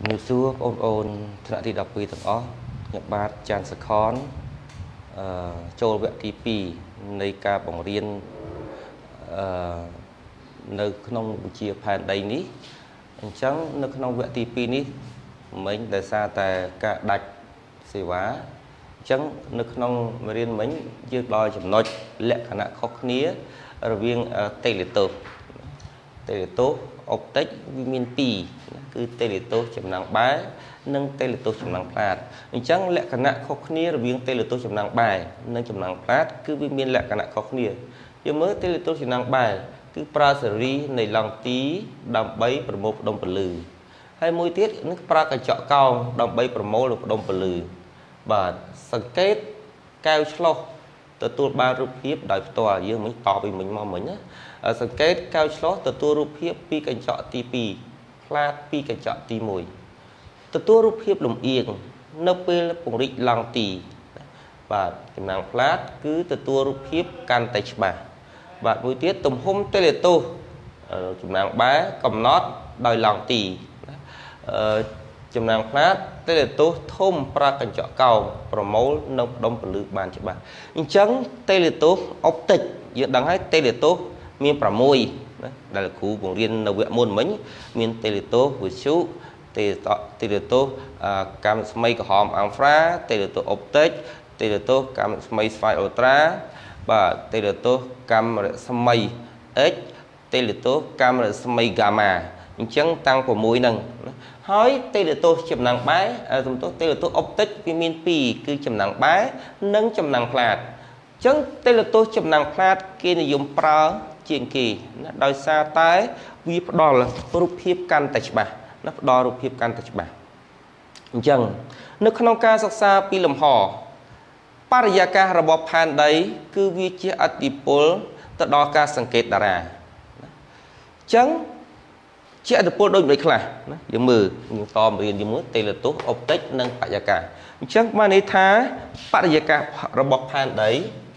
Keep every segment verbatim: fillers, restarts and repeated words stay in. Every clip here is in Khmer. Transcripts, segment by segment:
ជំរាបសួរបងប្អូនថ្នាក់ទីដប់ពីរទាំងអស់ខ្ញុំបាទចាន់សខនអឺចូលវគ្គទីពីរនៃការបង្រៀនអឺនៅក្នុងវិជ្ជាផែនដីនេះអញ្ចឹងនៅក្នុងវគ្គទីពីរនេះមិញដោយសារតែការដាច់សេវាអញ្ចឹងនៅក្នុងមេរៀនមិញយើងដល់ចំណុចលក្ខណៈខុសគ្នារវាងតេឡេតូសតេឡេតូសអុបតិកវាមានពីរគឺតេឡេតូសចំណាំងបែនិងតេឡេតូសចំណាំងផ្លាតអញ្ចឹងលក្ខណៈខុសគ្នារវាងតេឡេតូសចំណាំងបែនិងចំណាំងផ្លាតគឺវាមានលក្ខណៈខុសគ្នាយើងមើលតេឡេតូសចំណាំងបែគឺប្រើសេរីនៃឡង់ទីដើម្បីប្រមូលផ្ដុំពលឺហើយមួយទៀតនឹងប្រើកញ្ចក់កោងដើម្បីប្រមូលផ្ដុំពលឺបាទសង្កេតកែវឆ្លុះទទួលបានរូបភាពដោយផ្ទាល់យើងមិញតបពីមិញមកមិញណាសង្កេតកែវឆ្លុះទទួលរូបភាពពីកញ្ចក់ទីពីរផ្លាតពីកញ្ចក់ទីមួយទទួលរូបភាពលំអៀងនៅពេលពង្រីកឡង់ទីបាទចំណាំងផ្លាតគឺទទួលរូបភាពកាន់តែច្បាស់បាទមួយទៀតទំហំតេឡេតូសចំណាំងបែកំណត់ដោយឡង់ទីអឺចំណាំងផ្លាតតេឡេតូសធំប្រើកញ្ចក់កោងប្រមូលនៅផ្ដុំពលឺបានច្បាស់អញ្ចឹងតេឡេតូសអុបតិកយើងដឹងហើយតេឡេតូសមានប្រាំមួយណាដែលគ្រូបង្រៀននៅវគ្គមុនមិញមានតេឡេតូសវិទ្យុតេតេឡេតូសកាំស្មីក្រហមអាំហ្វ្រាតេឡេតូសអុបតិកតេឡេតូសកាំស្មីស្វ័យអ៊ូត្រាបាទតេឡេតូសកាំរស្មី X តេឡេតូសកាំរស្មីហ្គាម៉ាអញ្ចឹងតាំង៦ហ្នឹងហើយតេឡេតូសចំណាំងបែសំទោសតេឡេតូសអុបតិកវាមានពីរគឺចំណាំងបែនិងចំណាំងផ្លាតអញ្ចឹងតេឡេតូសចំណាំងផ្លាតគេនិយមប្រើជាងគេណាដោយសារតែវាផ្ដល់រូបភាពកាន់តែច្បាស់ណាផ្ដល់រូបភាពកាន់តែច្បាស់អញ្ចឹងនៅក្នុងការសិក្សាពីលំហបរិយាកាសរបស់ផែនដីគឺវាជាអតិពលទៅដល់ការសង្កេតតារាអញ្ចឹងជាអតិពលដូចមួយខ្លះណាយើងមើលយើងតមរៀនយើងមើលតេឡេតូសអុបតិកនិងបរិយាកាសអញ្ចឹងបានន័យថាបរិយាកាសរបស់ផែនដី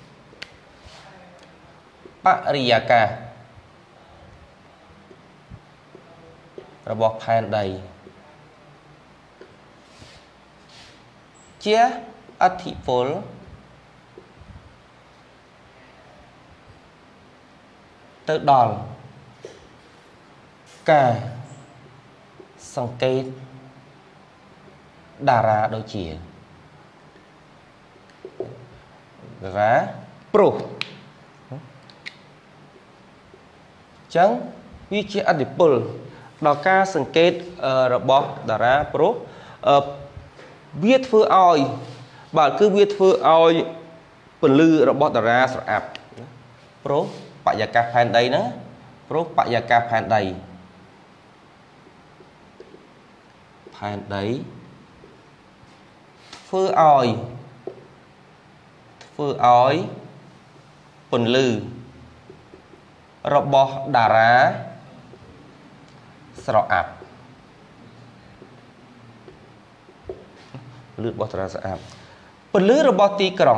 បរិយាកាសរបស់ផែនដីជាអតិពលទៅដល់ការសង្កេតតារាដូចជាតារាប្រុសចឹងវាជាអតិពលដល់ការសង្កេតរបស់តារាប្រុសវាធ្វើឲ្យបាទគឺវាធ្វើឲ្យពន្លឺរបស់តារាស្រអាប់ប្រុសបរិយាកាសផែនដីណាប្រុសបរិយាកាសផែនដីផែនដីធ្វើឲ្យធ្វើឲ្យពន្លឺរបស់តារាស្រអាប់លឺរបស់តារាស្រអាប់ពន្លឺរបស់ទីក្រុង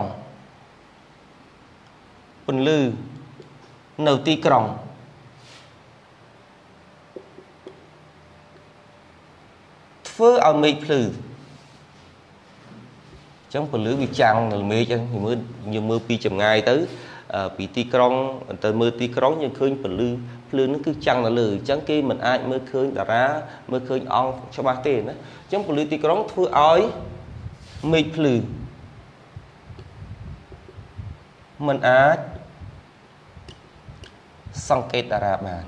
ពន្លឺនៅទីក្រុងធ្វើឲ្យមេឃភ្លឺអញ្ចឹងពន្លឺវាចាំងនៅមេឃអញ្ចឹងមើលយើងមើលពីចម្ងាយទៅពីទីក្រុងទៅមើលទីក្រុងយើងឃើញពន្លឺភ្លើងនោះគឺចាំងនៅលើអញ្ចឹងគេមិនអាចមើលឃើញតារាមើលឃើញអង្គច្បាស់ទេណាអញ្ចឹងពន្លឺទីក្រុងធ្វើឲ្យមេឃភ្លឺមិនអាចសង្កេតតារាបាន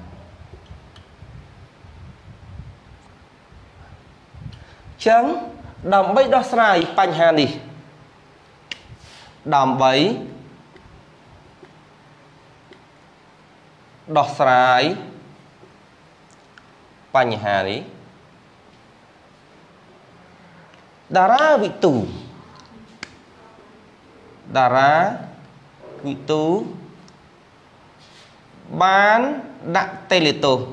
អញ្ចឹងដើម្បីដោះស្រាយបញ្ហានេះដើម្បីដោះស្រាយបញ្ហានេះតារាវិទូតារាវិទូបានដាក់តេឡេតូស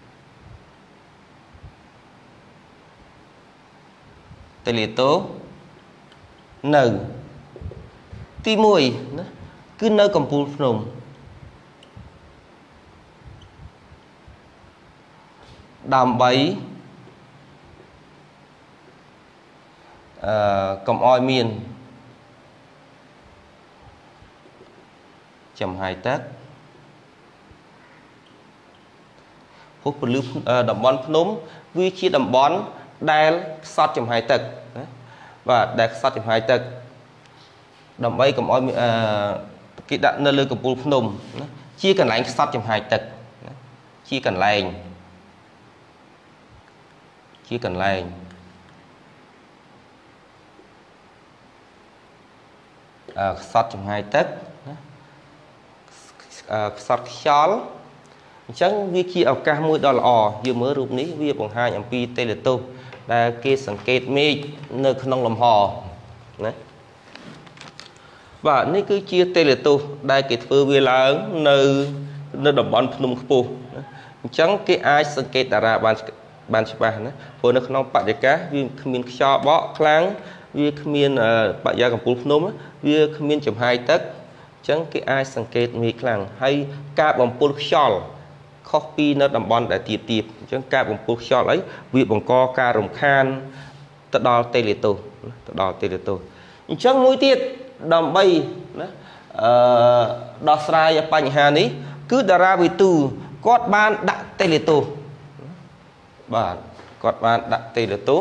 តេឡេតូសនៅទីមួយណាគឺនៅកំពូលភ្នំ ដើម្បី cầm oi miền chấm hai tết phút bự lưu đầm bón phun vi chia đầm bón đai sót chấm hai tết và đai sót chấm hai tết đầm bay cầm oi cái đạn nơi lưới cầm bùn phun chia cần lạnh sót chấm hai tết chia cần lạnh chia cần lạnh sót chấm hai tết sọt xóa chẳng vi kia ở cả mũi đỏ lò vừa mới rụp ní vi bằng hai nhầm pi tê liệt tô là kia sản kết mi nơi không làm hò đấy và ní cứ chia tê liệt tô đây cái phơ vi lớn nơi nơi đồng bọn phun phù chẳng cái ai sản kết ra ban ban chụp bàn đấy phơi nó không bạc cá vi miền cho bó kháng vi miền bạc da cầm phun phun vi miền chấm hai tấc chẳng cái ai sản kết mi kháng hay cả bằng phun xol copy nó đầm bòn để tiệp tiệp chẳng cả bằng phun xol ấy vi bằng co ca rồng khan tật đo tê liệt tô tật đo tê liệt tô chẳng mũi tiết đầm bay đo saiបញ្ហានេះគឺតារាវិទូគាត់បានដាក់តេលេតូបាទគាត់បានដាក់តេលេតូ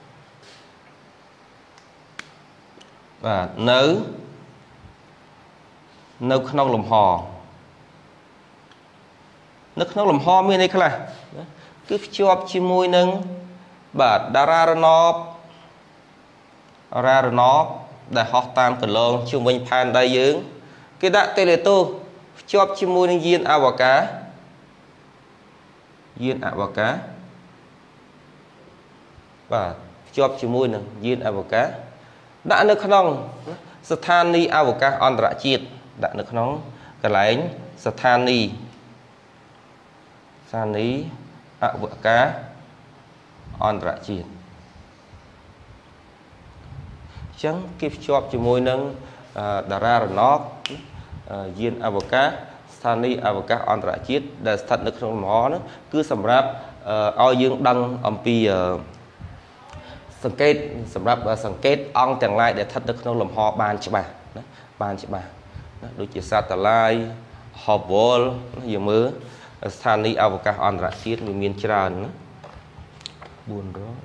បាទនៅនៅក្នុងលំហនៅក្នុងលំហមានអីខ្លះគឺភ្ជាប់ជាមួយនឹងបាទតារារណបតារារណបដែលហោះតាមកន្លងជុំវិញផែនដីយើងគេដាក់តេលេតូភ្ជាប់ជាមួយនឹងយានអវកាសយានអវកាសបាទភ្ជាប់ជាមួយនឹងយានអវកាសដាក់នៅក្នុងស្ថានីយ៍អវកាសអន្តរជាតិដាក់នៅក្នុងកន្លែងស្ថានីយ៍ស្ថានីយ៍អវកាសអន្តរជាតិចឹងគេភ្ជាប់ជាមួយនឹងតារារណបយានអវកាសស្ថានីយ៍អវកាសអន្តរជាតិដែលស្ថិតនៅក្នុងលំហនោះគឺសម្រាប់ឲ្យយើងដឹងអំពីសង្កេតសម្រាប់សង្កេតអង្គទាំងឡាយដែលស្ថិតនៅក្នុងលំហបានច្បាស់ណាបានច្បាស់ណាដូចជា satellite Hubble យើងមើលស្ថានីយ៍អវកាសអន្តរជាតិវាមានច្រើនណាbốnរយ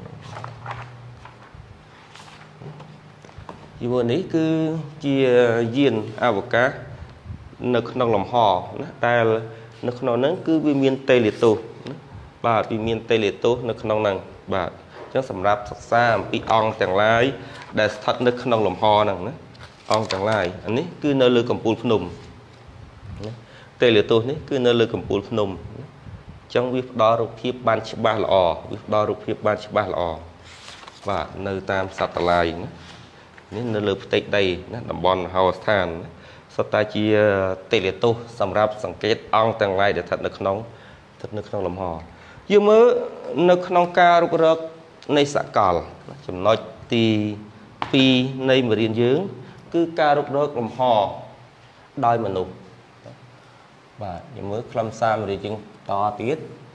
យួននេះគឺជាយានអវកាសនៅក្នុងលំហណាដែលនៅក្នុងហ្នឹងគឺវាមានតេលេតូណាបាទវាមានតេលេតូនៅក្នុងហ្នឹងបាទអញ្ចឹងសម្រាប់សិក្សាអំពីអង្គទាំងឡាយដែលស្ថិតនៅក្នុងលំហហ្នឹងណាអង្គទាំងឡាយអានេះគឺនៅលើកំពូលភ្នំណាតេលេតូនេះគឺនៅលើកំពូលភ្នំអញ្ចឹងវាផ្ដល់រូបភាពបានច្បាស់ល្អវាផ្ដល់រូបភាពបានច្បាស់ល្អបាទនៅតាមសត្វតឡាយណានេះនៅលើផ្ទៃដីណាតំបន់មហោស្ថានសុទ្ធតែជាតេលេតូសម្រាប់សង្កេតអង្គទាំងឡាយដែលស្ថិតនៅក្នុងស្ថិតនៅក្នុងលំហយើងមើលនៅក្នុងការរុករកនៃសកលចំណុចទីពីរនៃមេរៀនយើងគឺការរុករកលំហដោយមនុស្សបាទយើងមើលខ្លឹមសារមេរៀនយើងតទៀត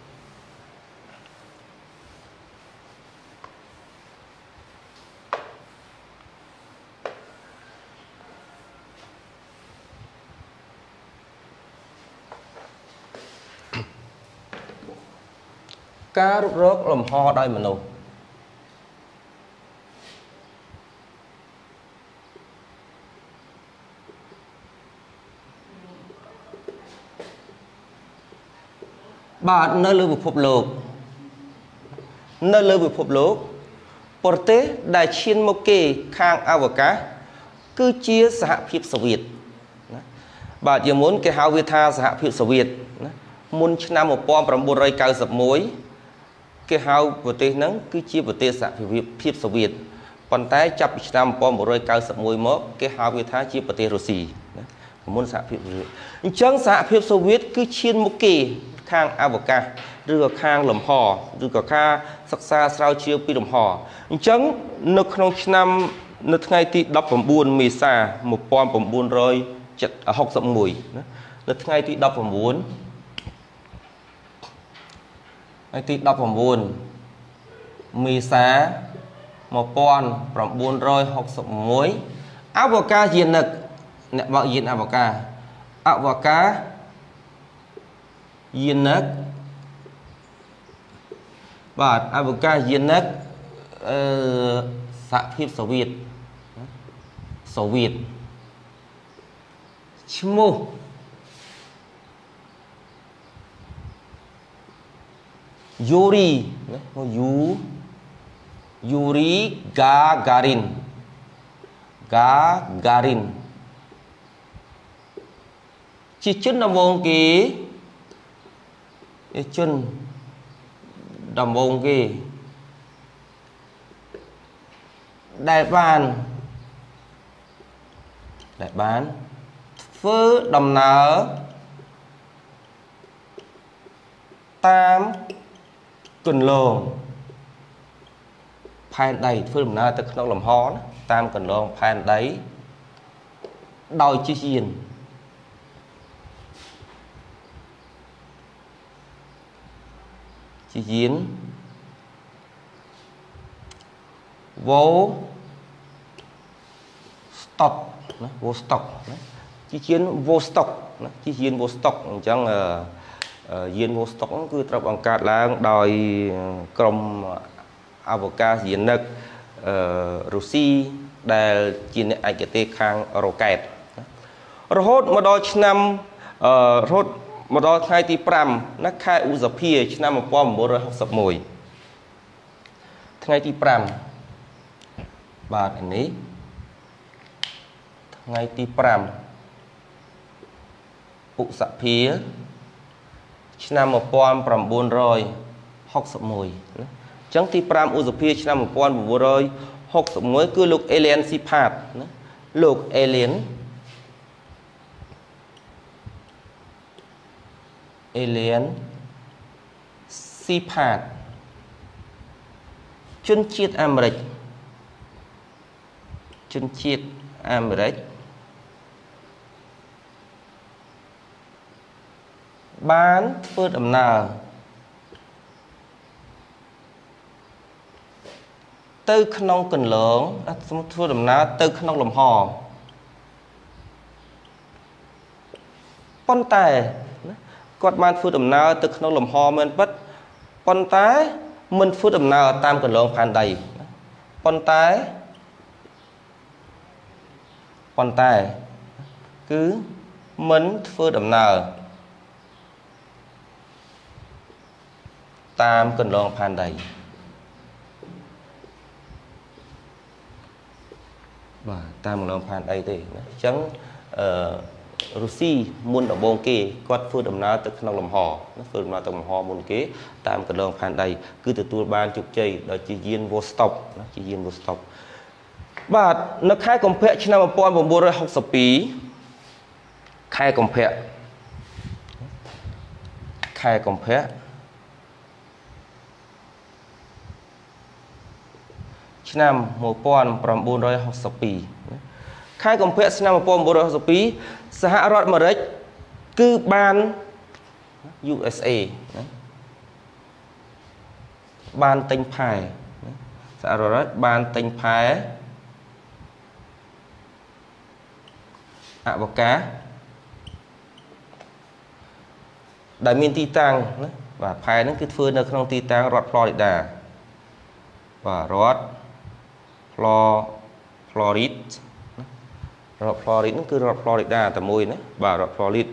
ការរុករកលំហដោយមនុស្សបាទនៅលើពិភពលោកនៅលើពិភពលោកប្រទេសដែលឈានមកគេខាងអវកាសគឺជាសហភាពសូវៀតណាបាទជាមុនគេហៅវាថាសហភាពសូវៀតណាមុនឆ្នាំmột nghìn chín trăm chín mươi mốtគេហៅប្រទេសហ្នឹងគឺជាប្រទេសសហភាពសូវៀតប៉ុន្តែចាប់ពីឆ្នាំmột nghìn chín trăm chín mươi mốtមកគេហៅវាថាជាប្រទេសរុស្ស៊ីណាមុនសហភាពសូវៀតអញ្ចឹងសហភាពសូវៀតគឺឈានមកគេខាងអវកាសឬក៏ខាងលំហឬក៏ការសិក្សាស្រាវជ្រាវពីលំហអញ្ចឹងនៅក្នុងឆ្នាំនៅថ្ងៃទីដប់ប្រាំបួនមេសាmột nghìn chín trăm sáu mươi mốtណានៅថ្ងៃទីដប់ប្រាំបួនថ្ងៃទីដប់ប្រាំបួនមេសា một pon from buôn rồi học sập muối áo vào ca diện nực nè bạn diện áo vào ca áo vào ca diện nực và áo vào ca diện nực xã phiếp Xô Viết Xô Viết chmô Yuri Yu Yuri Gagarin Gagarin chỉ chân đồng vòng kì chân đồng vòng kì đại bàn đại bán phứ đồng nở tam cần lồng phan đầy phứ đồng nở tức nó làm hó tam cần lồng phan đấy đòi chi diện chi diễn vô stock vô stock chi chiến vô stock chi chiến vô stock chẳng diễn vô stock cứ tập bằng cát là đòi cầm avocat diễn nực Russiaដែលជាអ្នកឯកទេសខាងរ៉ូកែតរហូតមកដល់ឆ្នាំរហូតមកដល់ថ្ងៃទីfiveណាខែឧសភាឆ្នាំnineteen sixty-oneថ្ងៃទីfiveបាទនេះថ្ងៃទីfiveឧសភាឆ្នាំnineteen sixty-oneណាអញ្ចឹងទីfiveឧសភាឆ្នាំnineteen sixty-oneគឺលោក Alien Sipat ណាលោក Alien Alien Sipat ជនជាតិអាមេរិកជនជាតិអាមេរិកបានធ្វើដំណើរទៅក្នុងកន្លងធ្វើដំណើរទៅក្នុងលំហប៉ុន្តែគាត់បានធ្វើដំណើរទៅក្នុងលំហមែនពិតប៉ុន្តែមិនធ្វើដំណើរតាមកន្លងផែនដីប៉ុន្តែប៉ុន្តែគឺមិនធ្វើដំណើរតាមកន្លងផែនដីបាទតាមកន្លងផែនដីទេណាអញ្ចឹងអឺរុស្ស៊ីមុនដំបូងគេគាត់ធ្វើដំណើរទៅក្នុងលំហណាធ្វើដំណើរទៅលំហមុនគេតាមកន្លងផែនដីគឺទទួលបានជោគជ័យដោយជាយាន Vostok ណាជាយាន Vostok បាទនៅខែកុម្ភៈឆ្នាំnineteen sixty-twoខែកុម្ភៈខែកុម្ភៈឆ្នាំnineteen sixty-twoខែកុម្ភៈឆ្នាំnineteen sixty-twoសហរដ្ឋអាមេរិកគឺបាន U S A ណាបានទិញផែសហរដ្ឋអាមេរិកបានទិញផែអវកាសដែលមានទីតាំងណាបាទផែហ្នឹងគឺធ្វើនៅក្នុងទីតាំងរដ្ឋ Florida បាទរដ្ឋ Florida រដ្ឋ Florida ហ្នឹងគឺរដ្ឋ Florida តែមួយណាបាទរដ្ឋ Florida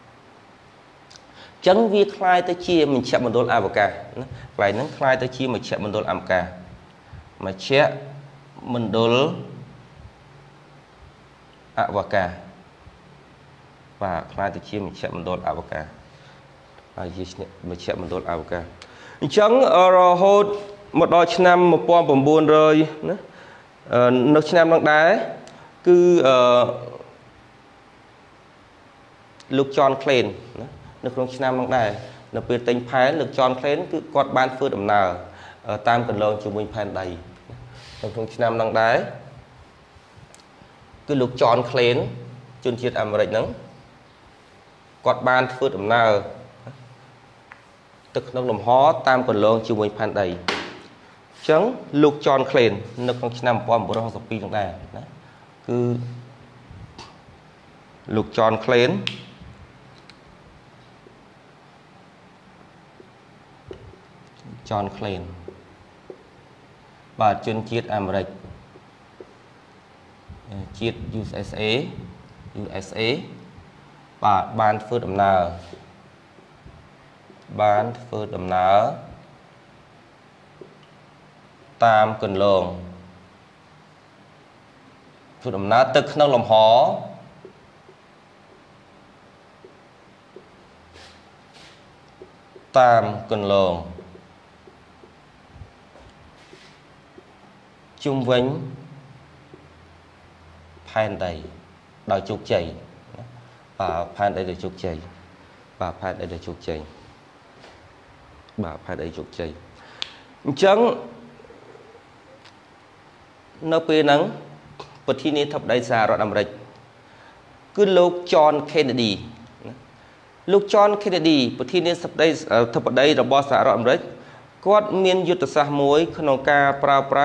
ចឹងវាคล้ายទៅជាមជ្ឈមណ្ឌលអវកាសណាកន្លែងហ្នឹងคล้ายទៅជាមជ្ឈមណ្ឌលអវកាសមជ្ឈមណ្ឌលអវកាសបាទคล้ายទៅជាមជ្ឈមណ្ឌលអវកាសហើយជាមជ្ឈមណ្ឌលអវកាសអញ្ចឹងរហូតមកដល់ឆ្នាំnineteen hundredណានៅឆ្នាំនោះដែរគឺអឺលោក John Klein ណានៅក្នុងឆ្នាំនោះដែរនៅពេលទិញផែនលោក John Klein គឺគាត់បានធ្វើដំណើរតាមកន្លងជាមួយផែនដីនៅក្នុងឆ្នាំនោះដែរគឺលោក John Klein ជនជាតិអាមេរិកហ្នឹងគាត់បានធ្វើដំណើរទៅក្នុងលំហតាមកន្លងជាមួយផែនដី chẳng lục John Klein nước trong năm qua một rong sập pi trong đây cứ lục John Klein John Klein và chuyên chiết Americ chiết u ét a u ét a và ban phước đầm nở ban phước đầm nở tam cần lường phước đầm nở tức năng lòng hó tam cần lường chung vĩnh phan đầy đòi chụp chảy và phan đây để chụp chảy và phan đây để chụp chảy và phan đây chụp chảy chẳng nó bê nắng bật thi ní thập đại gia rồi Americ cứ lúc John Kennedy lúc John Kennedy bật thi ní thập đại thập đại rồi boss rồi Americ quát miềnยุทธศาสตร์มวยขนมกาปราปรา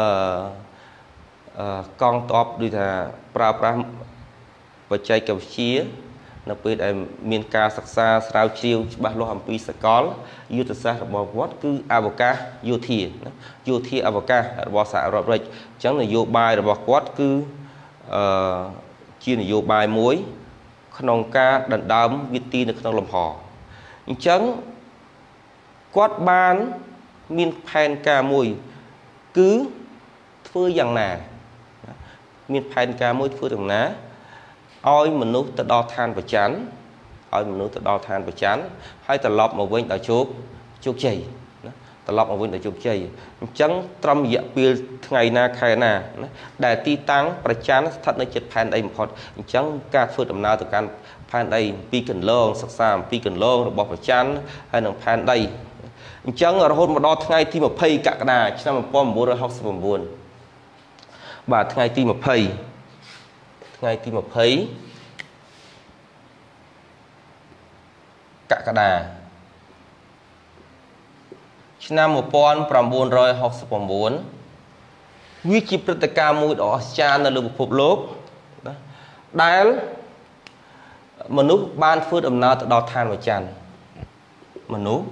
กองตอบด้วยท่าปราปราปัจจัยกับเชียนับเป็นไอ้เมียนกาศักษาสาวชิวบาโลฮัมปีสกอลยุทธศาสตร์บอกว่าคืออาบกาโยธีโยธีอาบกาบอกสารบริจังนโยบายบอกว่าคือชีนโยบายมวยขนมกาดันดามวิตีในขนมลำพอจังquát ban miền phen ca mùi cứ phơi dạng nà miền phen ca mùi phơi dạng ná oi mình nuốt ta đo than và chán oi mình nuốt ta đo than và chán hay ta lọp mà quên ở chốt chốt chày ta lọp mà quên ở chốt chày trắng trăm dạ pil ngày na khai na đại ti tăng và chán thật nơi chết phen đây một hot trắng ca phơi đầm nào từ can phen đây pi cần lông sắc sam pi cần lông rồi bỏ vào chán hay là phen đây chẳng ở hôn một đo ngày thì một pay cả đà cho năm một bốn rồi học sự buồn và ngày thì một pay ngày thì một pay cả cả đà cho năm một bốn bốn rồi học sự buồnวิจิตรกรรมมวยดอกจานในระบบโลกได้มนุษย์บ้านฟื้นอำนาจดอกทานวิจารณ์มนุษย์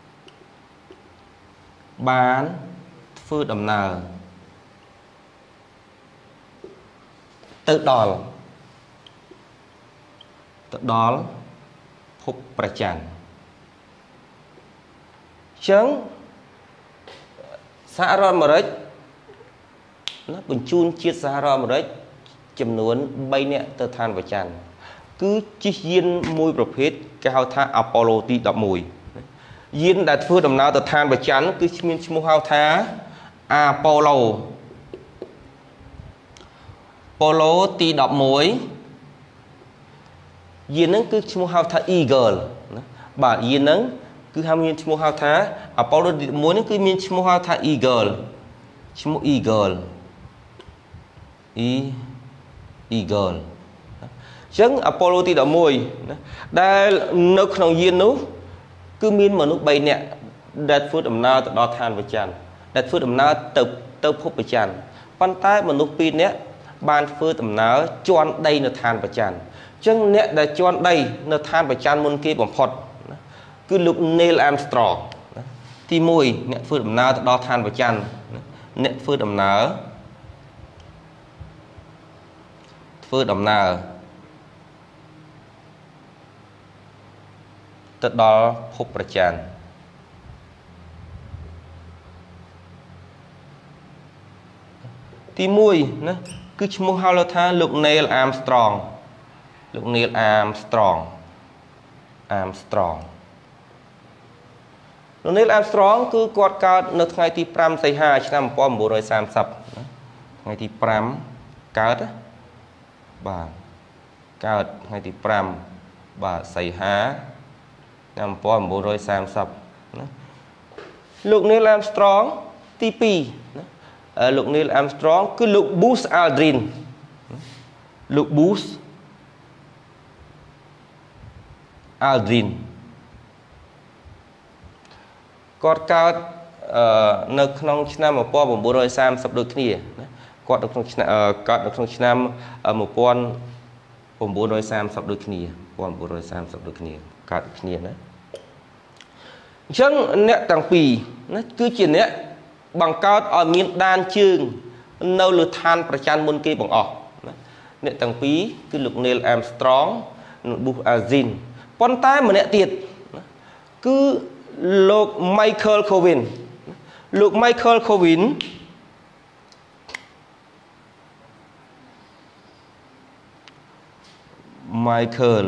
bán phước đầm nào tự đòn tự đó phục bạch chẳng chứng xã rôn mà đấy nó bình chun chiết xã rôn mà đấy chầm nuốn bay nẹ tơ than và chẳng cứ chi duyên môi bậc hết cái hào tha Apollo ti đọc mùiยินได้ฟื้นดำน้ำแต่ทานประจันคือมีชมูฮาวท้าอาโปโลโปโลตีดอกมวยยินนั้นคือชมูฮาวท้าอีเกิลบ่ายินนั้นคือทำมีชมูฮาวท้าอาโปโลตีดอกมวยนั้นคือมีชมูฮาวท้าอีเกิลชมูอีเกิลอีอีเกิลซึ่งอาโปโลตีดอกมวยได้นึกขนมยินนู้cứ miên mà lúc bay nè đặt phước ẩm nào đo than với chăn đặt phước ẩm nào tập tập phúc với chăn pan tay mà lúc pin nè ban phước ẩm nào chọn đây là than với chăn chân nè đã chọn đây là than với chăn môn kia bằng phật cứ lúc Neil Armstrong thì mùi nè phước ẩm nào đo than với chăn nè phước ẩm nào phước ẩm nào tất đó phúcประจันទីមួយណាគឺឈ្មោះហៅថាលោក Neil Armstrong លោក Neil Armstrong Armstrong លោក Neil Armstrong គឺគាត់កើតនៅថ្ងៃទីfiveសីហាឆ្នាំnineteen thirtyថ្ងៃទីfiveកើតបាទកើតថ្ងៃទីfiveបាទសីហាnăm nineteen thirty lúc Neil Armstrong tí pi lúc Neil Armstrong cứ lúc Buzz Aldrin lúc Buzz Aldrin còn cao នៅក្នុងឆ្នាំmột nghìn chín trăm ba mươiដូចគ្នាណាគាត់នៅក្នុងឆ្នាំគាត់នៅក្នុងឆ្នាំmột nghìn chín trăm ba mươiដូចគ្នាmột nghìn chín trăm ba mươiដូចគ្នាកើតគ្នាណាអញ្ចឹងអ្នកទាំងពីរណាគឺជាអ្នកបង្កើតឲ្យមានដានជើងនៅលើឋានប្រច័នមុនគេបងអស់ណាអ្នកទាំងពីរគឺលោក Neil Armstrong និង Buzz Aldrin ប៉ុន្តែម្នាក់ទៀតគឺលោក Michael Collins លោក Michael Collins Michael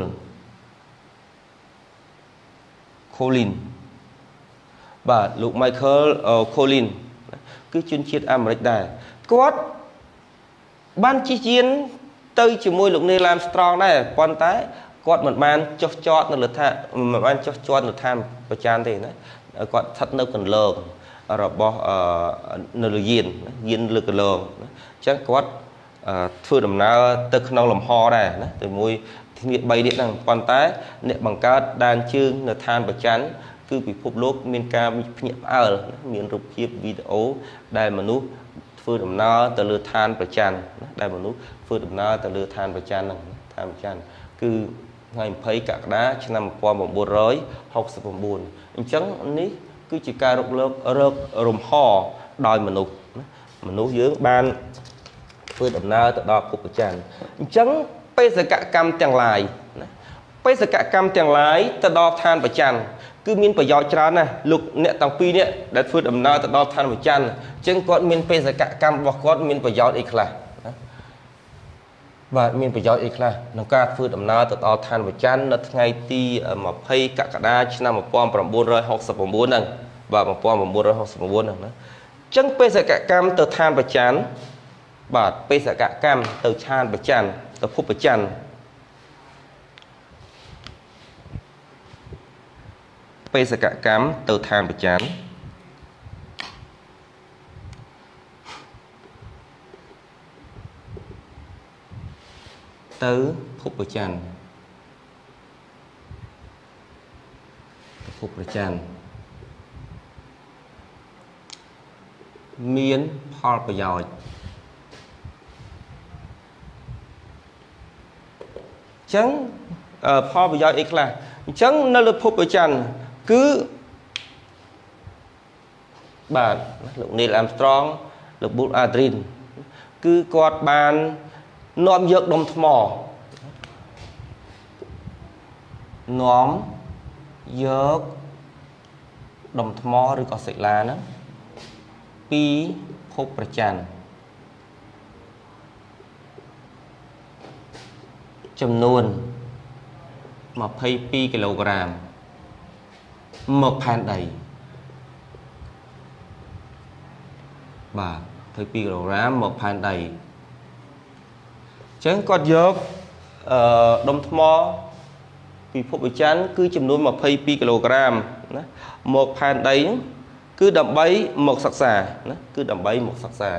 Collins បាទលោក Michael Collins គឺជនជាតិអាមេរិកដែរគាត់បានជិះយានទៅជាមួយលោក Neil Armstrong ដែរប៉ុន្តែគាត់មិនបានចុះចតនៅលើថាមិនបានចុះចតនៅឋានប្រច័នទេណាគាត់ស្ថិតនៅកន្លងរបស់នៅលើយានយានលើកន្លងអញ្ចឹងគាត់ធ្វើដំណើរទៅក្នុងលំហដែរណាជាមួយគ្នាបីនេះហ្នឹងប៉ុន្តែអ្នកបង្កើតដានជើងនៅឋានប្រច័នគឺពិភពលោកមានការភ្ញាក់ផ្អើលមានរូបភាពវីដេអូដែលមនុស្សធ្វើដំណើរទៅលើឋានប្រច័នណាដែលមនុស្សធ្វើដំណើរទៅលើឋានប្រច័នហ្នឹងឋានប្រច័នគឺថ្ងៃยี่สิบកក្កដាឆ្នាំmột nghìn chín trăm sáu mươi chínអញ្ចឹងនេះគឺជាការរកលើករករំហដោយមនុស្សមនុស្សយើងបានធ្វើដំណើរទៅដល់ភពប្រច័នអញ្ចឹងបេសកកម្មទាំងឡាយណាបេសកកម្មទាំងឡាយទៅដល់ឋានប្រច័នគឺមានប្រយោជន៍ច្រើនណាស់លោកអ្នកទាំងពីរនេះដែលធ្វើដំណើរទៅដល់ឋានប្រច័នអញ្ចឹងគាត់មានបេសកកម្មរបស់គាត់មានប្រយោជន៍អីខ្លះណាបាទមានប្រយោជន៍អីខ្លះក្នុងការធ្វើដំណើរទៅដល់ឋានប្រច័ននៅថ្ងៃទីยี่สิบកក្កដាឆ្នាំmột nghìn chín trăm sáu mươi chínហ្នឹងបាទmột nghìn chín trăm sáu mươi chínហ្នឹងណាអញ្ចឹងបេសកកម្មទៅឋានប្រច័នបាទបេសកកម្មទៅឋានប្រច័នទៅភពប្រច័នបេសកកម្មទៅឋានប្រច័នទៅភពប្រច័នទៅភពប្រច័នមានផលប្រយោជន៍អញ្ចឹងផលប្រយោជន៍អីខ្លះអញ្ចឹងនៅលើភពប្រច័នគឺបាទលោក Neil Armstrong លោក Buzz Aldrin គឺគាត់បាននាំយកដុំថ្មនាំយកដុំថ្មឬក៏សិលាហ្នឹងពីភពប្រច័នចំនួនยี่สิบสองគីឡូក្រាមមកផែនដីបាទยี่สิบสองគីឡូក្រាមមកផែនដីអញ្ចឹងគាត់យកអឺដុំថ្មពីភពប្រច័នគឺចំនួនยี่สิบสองគីឡូក្រាមណាមកផែនដីគឺដើម្បីមកសិក្សាណាគឺដើម្បីមកសិក្សា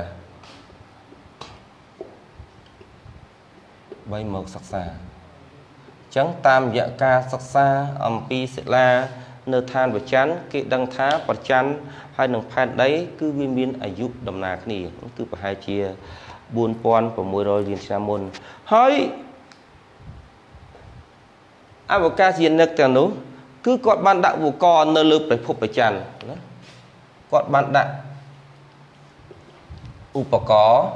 បីមកសិក្សាអញ្ចឹងតាមរយៈការសិក្សាអំពីសិលានៅឋានប្រច័នគេដឹងថាប្រច័នហើយនឹងផែនដីគឺវាមានអាយុដំណើរគ្នាគឺប្រហែលជាbốn nghìn sáu trămលានឆ្នាំមុនហើយអវកាសយានិកទាំងនោះគឺគាត់បានដាក់ឧបករណ៍នៅលើប្រភពប្រច័នណាគាត់បានដាក់ឧបករណ៍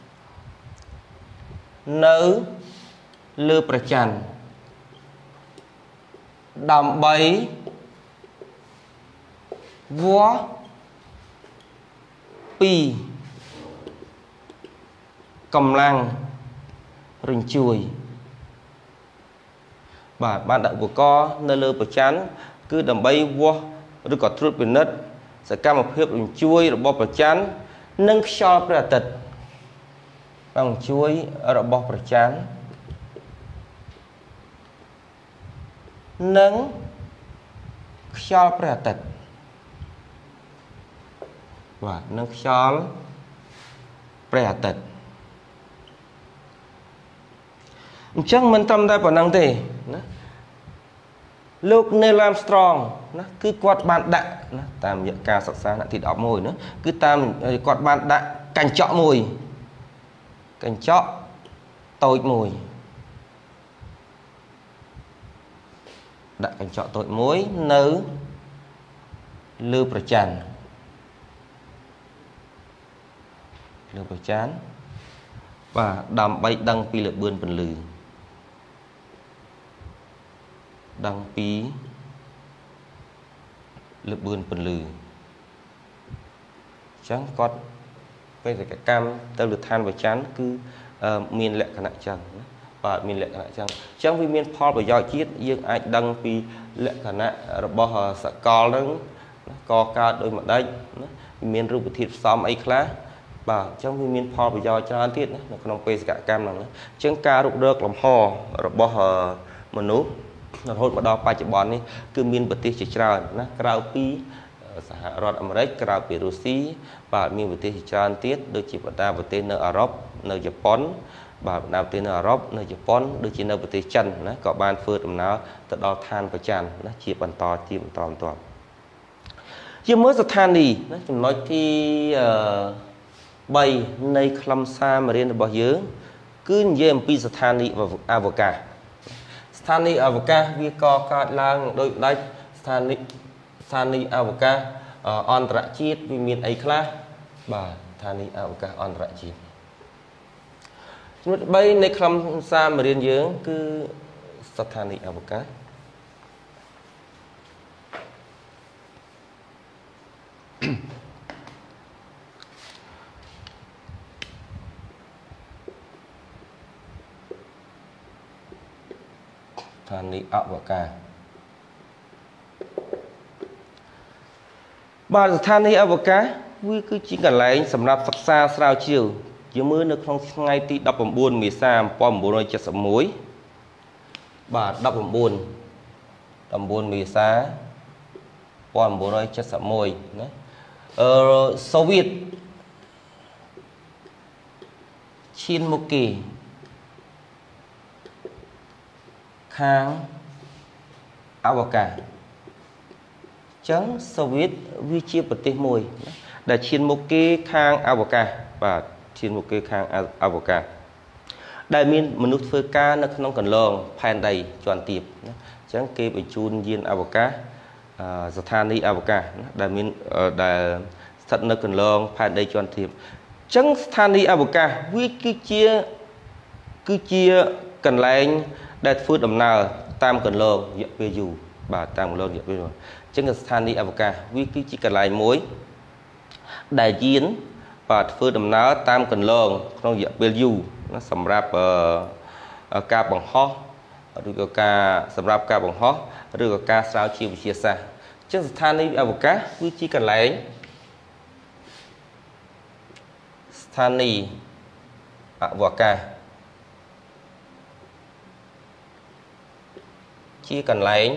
នៅលើប្រច័នដើម្បីវាស់ពីកម្លាំងរញ្ជួយបាទបានដាក់ឧបករណ៍នៅលើប្រច័នគឺដើម្បីវាស់ឬក៏ត្រួតពិនិត្យសកម្មភាពរញ្ជួយរបស់ប្រច័ននិងខ្យល់ព្រះអាទិត្យរញ្ជួយរបស់ប្រច័ននិងខ្យល់ព្រះអាទិត្យបាទនិងខ្យល់ព្រះអាទិត្យអញ្ចឹងមិនត្រឹមតែប៉ុណ្ណឹងទេណាលោក Neil Armstrong ណាគឺគាត់បានដាក់ណាតាមរយៈការសិក្សាថ្នាក់ទីដប់មួយណាគឺតាមគាត់បានដាក់កញ្ចក់មួយកញ្ចក់តូចមួយដាក់កញ្ចក់តូចមួយនៅលើប្រច័ណ្ឌលើប្រច័ណ្ឌបាទដើម្បីដឹងពីល្បឿនពន្លឺដឹងពីល្បឿនពន្លឺអញ្ចឹងគាត់បេសកកម្មទៅលើឋានប្រច័ណ្ឌគឺមានលក្ខណៈអញ្ចឹងណាបាទមានលក្ខណៈអញ្ចឹងអញ្ចឹងវាមានផលប្រយោជន៍ជាតិយើងអាចដឹងពីលក្ខណៈរបស់សកលហ្នឹងកកើតដោយម្ដេចណាមានរូបធាតុផ្សំអីខ្លះបាទអញ្ចឹងវាមានផលប្រយោជន៍ច្រើនទៀតណានៅក្នុងបេសកកម្មហ្នឹងណាអញ្ចឹងការរុករកលំហរបស់មនុស្សរហូតមកដល់បច្ចុប្បន្ននេះគឺមានប្រទេសជាច្រើនណាក្រៅពីសហរដ្ឋអាមេរិកក្រៅពីរុស្ស៊ីបាទមានប្រទេសជាច្រើនទៀតដូចជាបណ្ដាប្រទេសនៅអឺរ៉ុបនៅជប៉ុនបាទបណ្ដាប្រទេសនៅអឺរ៉ុបនៅជប៉ុនដូចជានៅប្រទេសចិនណាក៏បានធ្វើដំណើរទៅដល់ឋានប្រច័ណ្ឌណាជាបន្តជាបន្តបន្តជាមើលស្ថានីយ៍ណាចំណុចទី3នៃខ្លឹមសារមេរៀនរបស់យើងគឺនិយាយអំពីស្ថានីយ៍អវកាសស្ថានីយ៍អវកាសវាកកើតឡើងដោយដាច់ស្ថានីយ៍ស្ថានីយ៍អវកាសអន្តរជាតិវាមានអីខ្លះបាទស្ថានីយ៍អវកាសអន្តរជាតិចំណុច3នៃខ្លឹមសារមេរៀនយើងគឺស្ថានីយ៍អវកាសស្ថានីយ៍អវកាសបាទស្ថានីយ៍អវកាសវាគឺជាកន្លែងសម្រាប់សិក្សាស្រាវជ្រាវជាមើលនៅក្នុងថ្ងៃទីដប់ប្រាំបួនមេសា១៩៧១បាទដប់ប្រាំបួនដប់ប្រាំបួនមេសា១៩៧១ណាអឺសូវៀតឈានមុខគេខាងអវកាសអញ្ចឹងសូវៀតវាជាប្រទេសមួយណាដែលឈានមុខគេខាងអវកាសបាទឈានមុខគេខាងអវកាសដែលមានមនុស្សធ្វើការនៅក្នុងកន្លងផែនដីជាន់ទាបណាអញ្ចឹងគេបញ្ជូនយានអវកាសស្ថានីយ៍អវកាសណាដែលមានដែលស្ថិតនៅកន្លងផែនដីជាន់ទាបអញ្ចឹងស្ថានីយ៍អវកាសវាគឺជាគឺជាកន្លែងដែលធ្វើដំណើរតាមកន្លងរយៈពេលយូរបាទតាមកន្លងរយៈពេលយូរអញ្ចឹងស្ថានីយ៍អវកាសវាគឺជាកន្លែងមួយដែលយានបាទធ្វើដំណើរតាមកន្លងក្នុងរយៈពេលយូរណាសម្រាប់ការបង្ហោះឬក៏ការសម្រាប់ការបង្ហោះឬក៏ការស្រាវជ្រាវវិទ្យាសាស្ត្រអញ្ចឹងស្ថានីយ៍អវកាសគឺជាកន្លែងស្ថានីយ៍អវកាសជាកន្លែង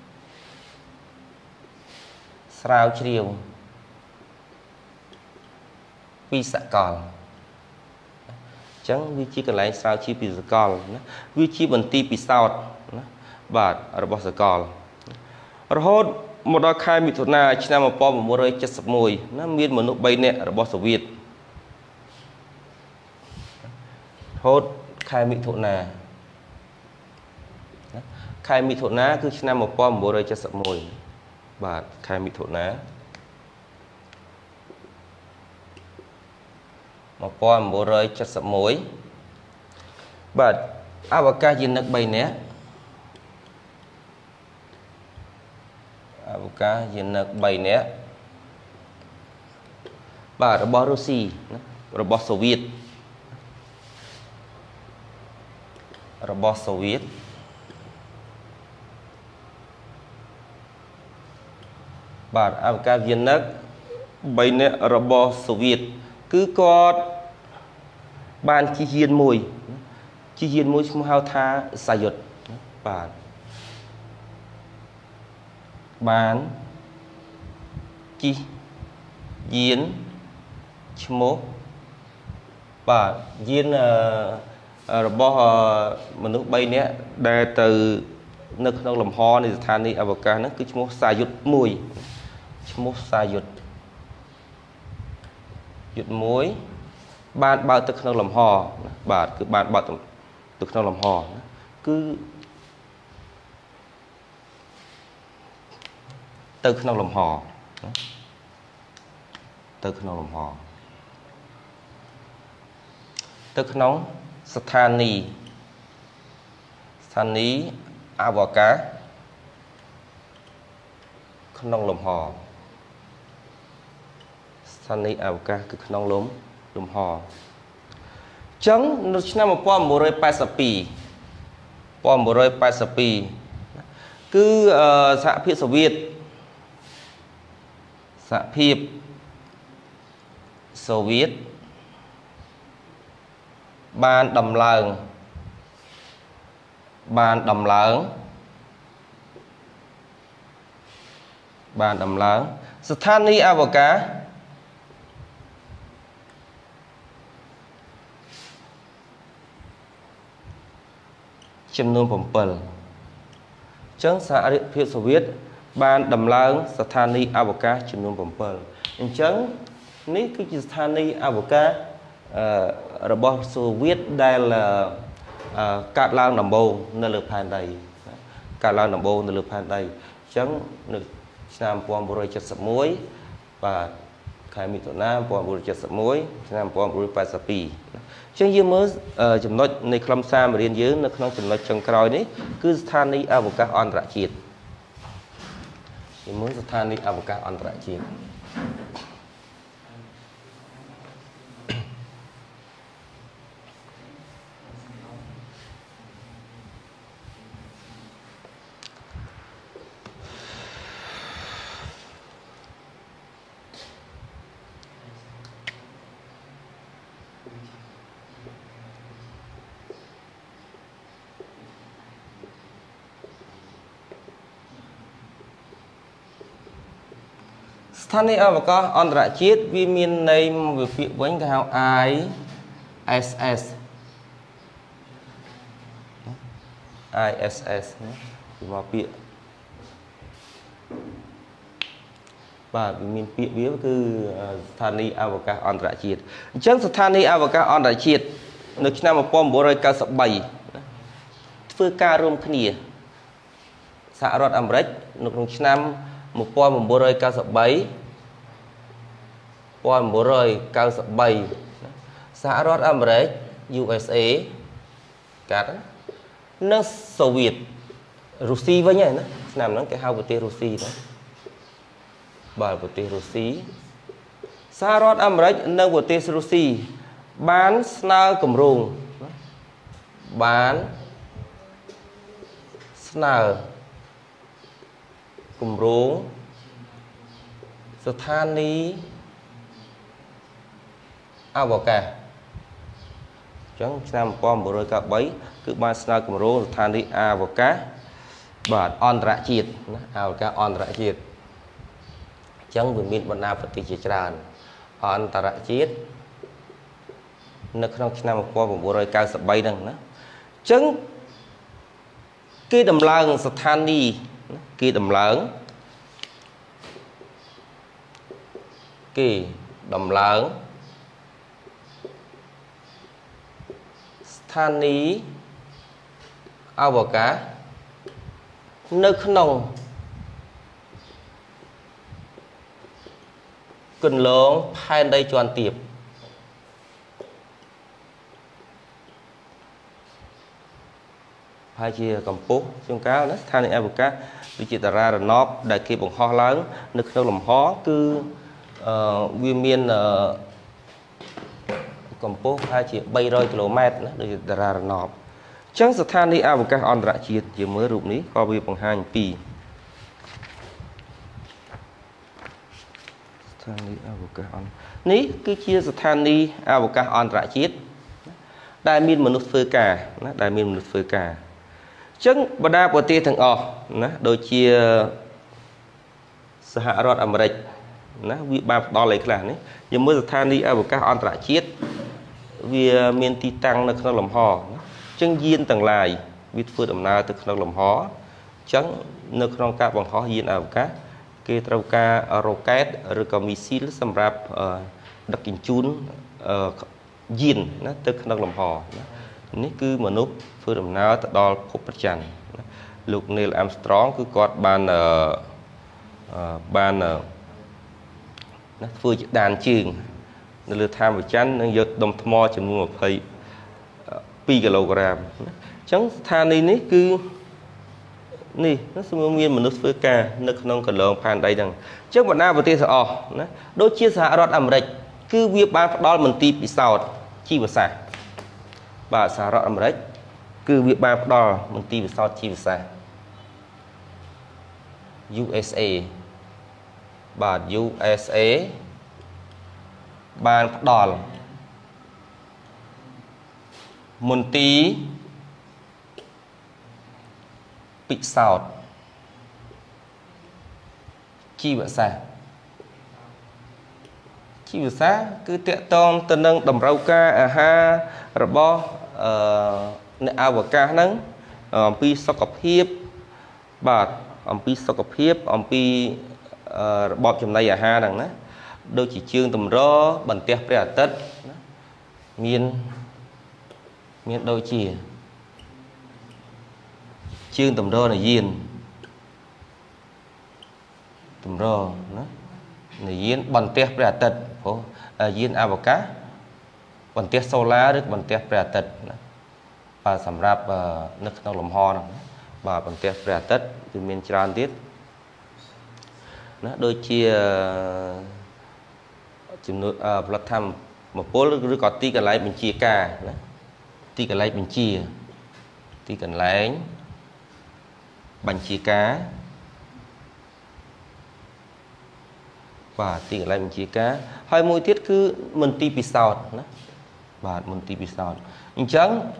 ស្រាវជ្រាវពីសកលអញ្ចឹងវាជាកន្លែងស្រាវជ្រាវពីសកលណាវាជាបន្ទីពិសោធន៍ណាបាទរបស់សកលរហូតមកដល់ខែមិថុនាឆ្នាំ១៩៧១ណាមានមនុស្ស3នាក់របស់សូវៀតរហូតខែមិថុនាខែមិថុនាគឺឆ្នាំ១៩៧១បាទខែមិថុនា១៩៧១បាទអវកាសយានិក3នាក់អវកាសយានិក3នាក់បាទរបស់រុស្ស៊ីណារបស់សូវៀតរបស់សូវៀតបាទអវកាសយានិក3នាក់របស់សូវៀតគឺគាត់បានជិះយានមួយជិះយានមួយឈ្មោះហៅថាសាយុទ្ធបាទបានជិះយានឈ្មោះបាទយានរបស់មនុស្ស3នាក់ដែលទៅនៅក្នុងលំហនៃស្ថានីយ៍អវកាសហ្នឹងគឺឈ្មោះសាយុទ្ធមួយឈ្មោះសាយុទ្ធយុទ្ធមួយបានបើកទៅក្នុងលំហបាទគឺបានបើកទៅក្នុងលំហគឺទៅក្នុងលំហទៅក្នុងលំហទៅក្នុងស្ថានីយ៍ស្ថានីយ៍អវកាសក្នុងលំហស្ថានីយ៍អវកាសគឺក្នុងលំលំហអញ្ចឹងនៅឆ្នាំmột nghìn chín trăm tám mươi hai một nghìn chín trăm tám mươi haiគឺសហភាពសូវៀតសហភាពសូវៀតបានដំឡើងបានដំឡើងបានដំឡើងស្ថានីយ៍អវកាសចំនួនbảyអញ្ចឹងសហភាពសូវៀតបានដំឡើងស្ថានីយ៍អវកាសចំនួនbảyអញ្ចឹងនេះគឺជាស្ថានីយ៍អវកាសរបស់សូវៀតដែលកាត់ឡើងដំបូងនៅលើផែនដីកាត់ឡើងដំបូងនៅលើផែនដីអញ្ចឹងនៅឆ្នាំmột nghìn chín trăm bảy mươi mốtបាទខែមិថុនាmột nghìn chín trăm bảy mươi mốtឆ្នាំmột nghìn chín trăm tám mươi haiអញ្ចឹងយើងមើលចំណុចនៃខ្លឹមសារមេរៀនយើងនៅក្នុងចំណុចចុងក្រោយនេះគឺស្ថានីយ៍អវកាសអន្តរជាតិយើងមើលស្ថានីយ៍អវកាសអន្តរជាតិស្ថានីយ៍អវកាសអន្តរជាតិវាមានន័យវិភាគវិញគេហៅ I S S I S S គឺមកពាក្យបាទវាមានពាក្យវាគឺស្ថានីយ៍អវកាសអន្តរជាតិអញ្ចឹងស្ថានីយ៍អវកាសអន្តរជាតិនៅឆ្នាំmột nghìn chín trăm chín mươi baធ្វើការរួមគ្នាសហរដ្ឋអាមេរិកនៅក្នុងឆ្នាំmột nghìn chín trăm chín mươi ba một nghìn chín trăm chín mươi baសហរដ្ឋអាមេរិក U S A កាត់និងសូវៀតរុស្ស៊ីវិញហ្នឹងណាឆ្នាំហ្នឹងគេហៅប្រទេសរុស្ស៊ីណាបាទប្រទេសរុស្ស៊ីសហរដ្ឋអាមេរិកនិងប្រទេសរុស្ស៊ីបានស្នើគម្រោងបានស្នើគម្រោងស្ថានីយ៍អវកាសអញ្ចឹងឆ្នាំmột nghìn chín trăm chín mươi baគឺបានស្នើគម្រោងស្ថានីយ៍អវកាសបាទអន្តរជាតិណាអវកាសអន្តរជាតិអញ្ចឹងវាមានបណ្ដាប្រទេសជាច្រើនអន្តរជាតិនៅក្នុងឆ្នាំmột nghìn chín trăm chín mươi baហ្នឹងណាអញ្ចឹងគេដំឡើងស្ថានីយ៍គេដំឡើងគេដំឡើងស្ថានីយ៍អវកាសនៅក្នុងគន្លងផែនដីជាន់ទាបហើយជាកម្ពស់ជួនកាលណាស្ថានីយ៍អវកាសដូចជាតារារណបដែលគេបង្ហោះឡើងនៅក្នុងលំហគឺអឺវាមានកម្ពស់ប្រហែលជាba trămគីឡូម៉ែត្រណាដូចជាតារារណបអញ្ចឹងស្ថានីយ៍អវកាសអន្តរជាតិជាមើលរូបនេះក៏វាបង្ហាញពីស្ថានីយ៍អវកាសអន្តរនេះគឺជាស្ថានីយ៍អវកាសអន្តរជាតិដែលមានមនុស្សធ្វើការណាដែលមានមនុស្សធ្វើការអញ្ចឹងបណ្ដាប្រទេសទាំងអស់ណាដូចជាសហរដ្ឋអាមេរិកណាវាបានផ្ដល់អីខ្លះនេះយើងមើលស្ថានីយ៍អវកាសអន្តរជាតិវាមានទីតាំងនៅក្នុងលំហណាអញ្ចឹងយានទាំងឡាយវាធ្វើដំណើរទៅក្នុងលំហ chẳng nơi trong các bằng khó diện ở các cái trâu ca rocket rồi có missile xâm rạp đặc kinh chun diện nó tức năng làm họ ní cứ mà núp phương làm nào ta đo khúc bất chăn lúc Neil Armstrong cứ quạt ban ở ban ở nó phương đàn trường nó lừa tham vào chăn nó giật đồng thmo chừng mua một phẩy pi kg chẳng than đi ní cứ nè nó sẽ nguyên mình nước phơi ca nước nông cần lợn phàn đây rằng trước bọn nào vừa tiền sọ đôi chia sẻ rót ẩm rịch cứ việc ban đo mình tìm bị sao chi vừa xài bà xả rót ẩm rịch cứ việc ban đo mình tìm bị sao chi vừa xài u ét a bà u ét a ban đo mình tí bị sao chi vợ xa chi vợ xa cứ tiện tông tân nâng đầm rau ca à ha rồi bo nè ao vợ ca nâng ông pi sọc cọp hiếp bạt ông pi sọc cọp hiếp ông pi bọt chùm này à ha đằng đó đôi chỉ chương tầm rô bẩn tiệp rẻ tất miên miên đôi chỉ chương tầm rô này diên tầm rô này diên bằng tép rẻ tật diên áo cá bằng tép solar được bằng tép rẻ tật và sắm rạp nước nông làm ho này và bằng tép rẻ tật từ miền tràn tiết nó đôi chia chừng nữa là tham một phố rồi có tí cái lấy mình chia ca tí cái lấy mình chia tí cần lấy bánh chia cá và tí cái lấy bánh chia cá hai môi tiết cứ mình tí bị sao và mình tí bị sao nhưng chẳng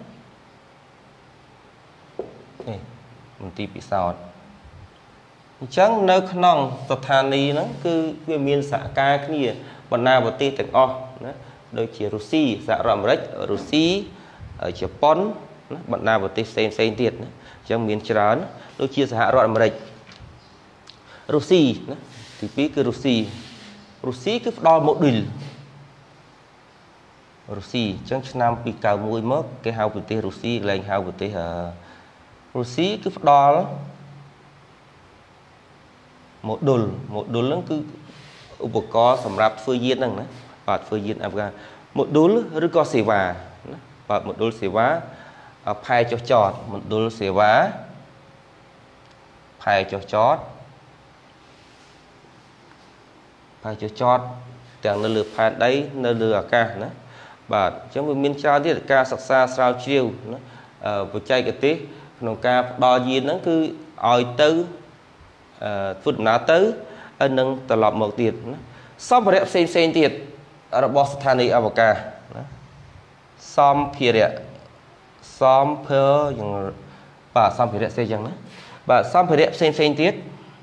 mình tí bị sao chẳng nơi nông tập thàn đi nó cứ cái miền xã ca cái gì bọn nào bọn tí từng o đôi chỉ Russia xã rộng rách ở Russia ở Japan bọn nào bọn tí xem xem tiệt trong miền trán đôi chia xã rộng rách Russia thì biết cái Russia Russia cứ đo một đỉnh Russia trong năm bị cao mũi mất cái hao bọn tí Russia lên hao bọn tí Russia cứ đo một đồn một đồn lớn cứอุปกรณ์สำหรับฟื้นยืนนั่งนะปาดฟื้นยืนอัฟกาmột đồnหรือก็เสวาปาดmột đồnเสวาพายจอจอดmột đồnเสวาพายจอจอดพายจอจอดแต่งเนื้อพายได้เนื้ออากาศนะบาดจังมีชาวที่อากาศศักษาสาวเชียวนะปัจจัยกติขนมกาดอยืนนั่นคืออ้อยตื้อฟุตนาตื้ออันนึงตลอดหมดติดซ้อมเรียบเซนเซนติดระบบสถานีอวกาศซ้อมเพียรซ้อมเพื่ออย่างป่าซ้อมเพียรเซนยังนะป่าซ้อมเพียรเซนเซนติด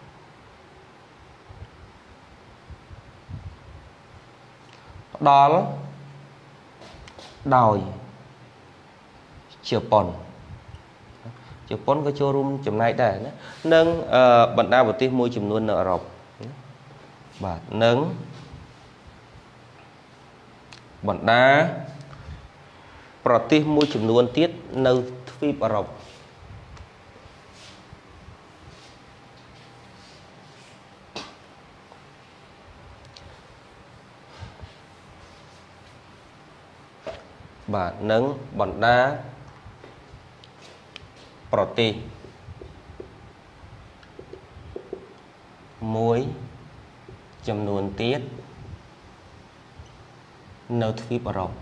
ดอลดอยเชียวปอนเชียวปอนก็โชว์รูมจำนายได้นะนึ่งบรรดาประเทศมวยจำนวนในยุโรปบาทนึ่งบรรดาประเทศมวยจำนวนเทียดในทวีปยุโรปบาทนึ่งบรรดาประเทศมวยจำนวนเทียดในทวีปยุโรป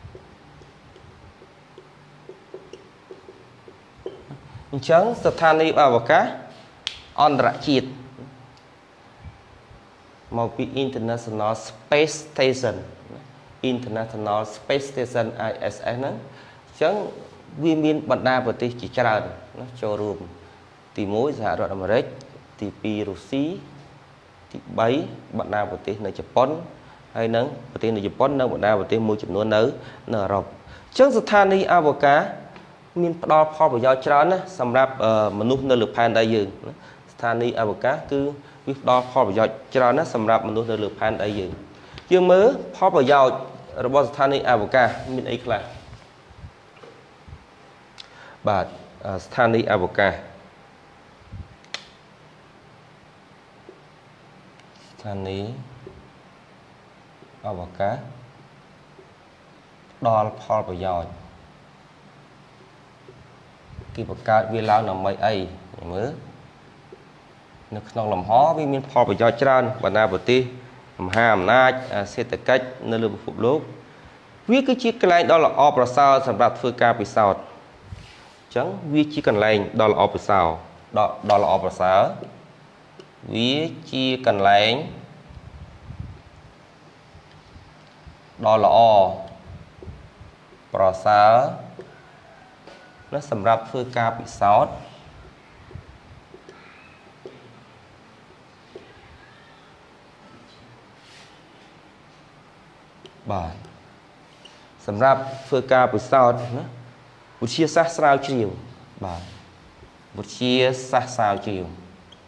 จังสถานีอวกาศอันตรจิตมาเป็น International Space Station International Space Station ไอ เอส เอส นั้นจังวิมินบรรดาประเทศจีจารนะโชว์รูมตีมวยสหรัฐอเมริกตีปีรัสเซียตีใบบรรดาประเทศในญี่ปุ่นให้นั้นประเทศในญี่ปุ่นนั้นบรรดาประเทศมวยจำนวนนั้นในยุโรปจังสถานีอวกาศមានផ្ដល់ផលប្រយោជន៍ច្រើនណាស់សម្រាប់មនុស្សនៅលើផែនដីយើងស្ថានីយ៍អវកាសគឺវាផ្ដល់ផលប្រយោជន៍ច្រើនណាស់សម្រាប់មនុស្សនៅលើផែនដីយើងយើងមើលផលប្រយោជន៍របស់ស្ថានីយ៍អវកាសមានអីខ្លះបាទស្ថានីយ៍អវកាសស្ថានីយ៍អវកាសដល់ផលប្រយោជន៍គេបង្កើតវាឡើងដើម្បីអីមើលនៅក្នុងលំហវាមានផលប្រយោជន៍ច្រើនបណ្ដាប្រទេសមហាអំណាចសេដ្ឋកិច្ចនៅលើពិភពលោកវាគឺជាកន្លែងដ៏ល្អប្រសើរសម្រាប់ធ្វើការពិសោធន៍អញ្ចឹងវាជាកន្លែងដ៏ល្អប្រសើរដ៏ដ៏ល្អប្រសើរវាជាកន្លែងដ៏ល្អប្រសើរណាសម្រាប់ធ្វើការពិសោធន៍បាទសម្រាប់ធ្វើការពិសោធន៍ណាវិទ្យាសាស្ត្រស្រាវជ្រាវបាទវិទ្យាសាស្ត្រស្រាវជ្រាវ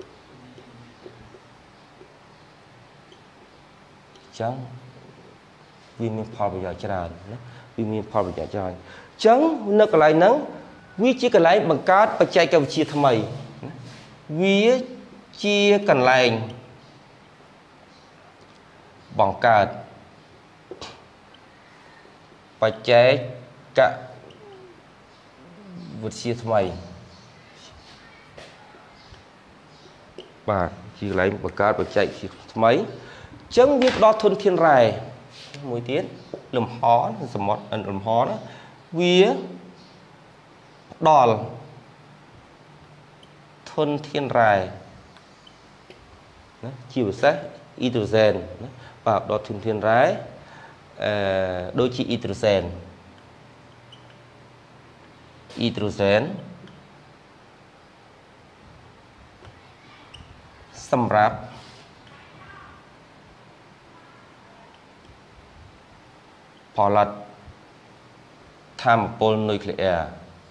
ចឹងវាមានផលប្រយោជន៍ច្រើនណាវាមានផលប្រយោជន៍ច្រើនចឹងនៅកន្លែងហ្នឹងវាជាកន្លែងបង្កើតបច្ចេកវិទ្យាថ្មីវាជាកន្លែងបង្កើតបច្ចេកវិទ្យាថ្មីបាទជាកន្លែងបង្កើតបច្ចេកវិទ្យាថ្មីអញ្ចឹងវាផ្ដល់ធនធានរ៉ែមួយទៀតលំហសមុទ្រលំហណាវាផ្ដល់ធនធានរ៉ែណាជាពិសេសអ៊ីដ្រូសែនណាបាទផ្ដល់ធនធានរ៉ែអឺដូចជាអ៊ីដ្រូសែនអ៊ីដ្រូសែនសម្រាប់ផលិតថាមពលនុយក្លេអ៊ែរអ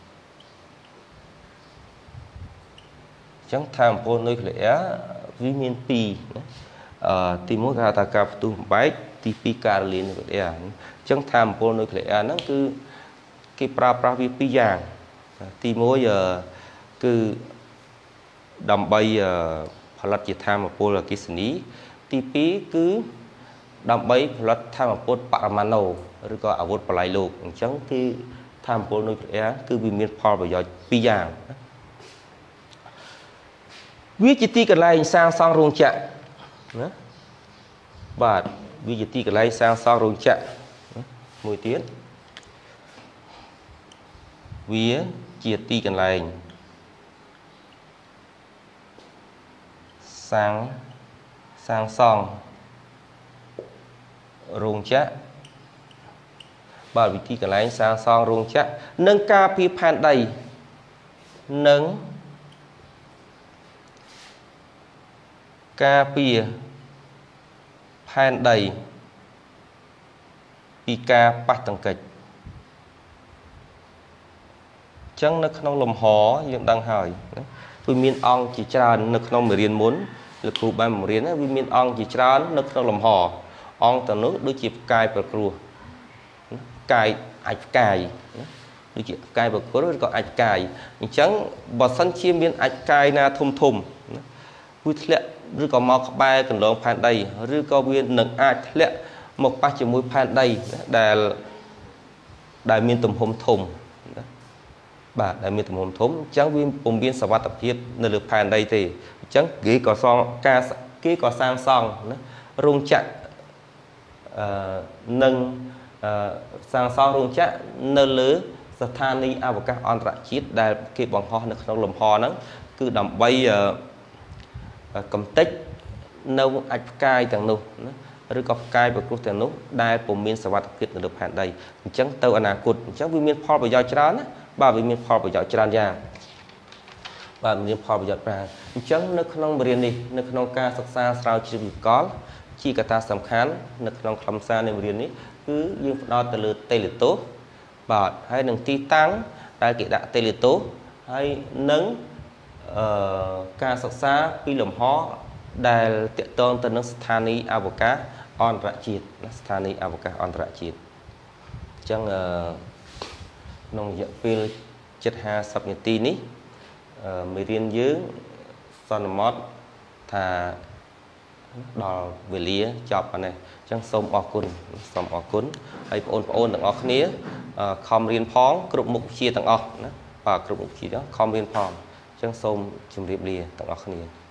ញ្ចឹងថាមពលនុយក្លេអ៊ែរវាមានពីរណាអឺទីមួយគេហៅថាការផ្ទុះបំបែកទីពីរការរលាយនុយក្លេអ៊ែរអញ្ចឹងថាមពលនុយក្លេអ៊ែរហ្នឹងគឺគេប្រើប្រាស់វាពីរយ៉ាងទីមួយគឺដើម្បីផលិតជាថាមពលអគ្គិសនីទីពីរគឺដើម្បីផលិតថាមពលបរមាណូឬក៏អាវុធបល័យលោកអញ្ចឹងគឺថាមពលនុយក្លេអ៊ែរគឺវាមានផលប្រយោជន៍ពីរយ៉ាងវាជាទីកន្លែងសាងសង់រោងចក្រណាបាទវាជាទីកន្លែងសាងសង់រោងចក្រមួយទៀតវាជាទីកន្លែងសាងសាងសង់រោងចក្របាទវិធីកន្លែងសាងសង់រោងចក្រនិងការពារផែនដីនិងការពារផែនដីពីការប៉ះទង្គិចអញ្ចឹងនៅក្នុងលំហយើងដឹងហើយណាវាមានអង្គជាច្រើននៅក្នុងមេរៀនមុនលោកគ្រូបានបង្រៀនវាមានអង្គជាច្រើននៅក្នុងលំហអង្គទាំងនោះដូចជាផ្កាយប្រគ្រោះផ្កាយអាចផ្កាយដូចជាផ្កាយប្រគ្រោះឬក៏អាចផ្កាយអញ្ចឹងបើសិនជាមានអាចផ្កាយណាធំធំវាធ្លាក់ឬក៏មកក្បែរកន្លងផែនដីឬក៏វានឹងអាចធ្លាក់មកប៉ះជាមួយផែនដីដែលដែលមានទំហំធំបាទដែលមានទំហំធំអញ្ចឹងវាពុំមានសវត្ថភាពនៅលើផែនដីទេអញ្ចឹងគេក៏សងការគេក៏សាងសង់ណារោងចក្រអឺនឹងអឺសាងសង់រោងចក្រនៅលើស្ថានីយ៍អវកាសអន្តរជាតិដែលគេបង្ហោះនៅក្នុងលំហហ្នឹងគឺដើម្បីកំទេចនៅអាចផ្កាយទាំងនោះណាឬក៏ផ្កាយប្រគ្រោះទាំងនោះដែលពុំមានសវត្ថភាពនៅលើផែនដីអញ្ចឹងទៅអនាគតអញ្ចឹងវាមានផលប្រយោជន៍ច្រើនណាបាទវាមានផលប្រយោជន៍ច្រើនយ៉ាងបាទមានផលប្រយោជន៍ច្រើនអញ្ចឹងនៅក្នុងមេរៀននេះនៅក្នុងការសិក្សាស្រាវជ្រាវវិកលជាកត្តាសំខាន់នៅក្នុងខ្លឹមសារនៃមេរៀននេះគឺយើងផ្ដោតទៅលើតេឡេតូសបាទហើយនឹងទីតាំង đại kỹ đã tê liệt tố hay nâng ca sạc xa pi lầm hó đại tiện tôn tân nâng Sthani Avoca on rạ chiết Sthani Avoca on rạ chiết chẳng nông dạy pi chất ha sắp nhật tì ní mới riêng dưới son mót thà đò về lía chọc này chẳng xôm ọ cún xôm ọ cún hay ôn ôn tầng ọ khía khom riêng phóng cụm mục chia tầng ọ và cụm mục chia đó khom riêng phóng chẳng xôm chùm riêng lìa tầng ọ khía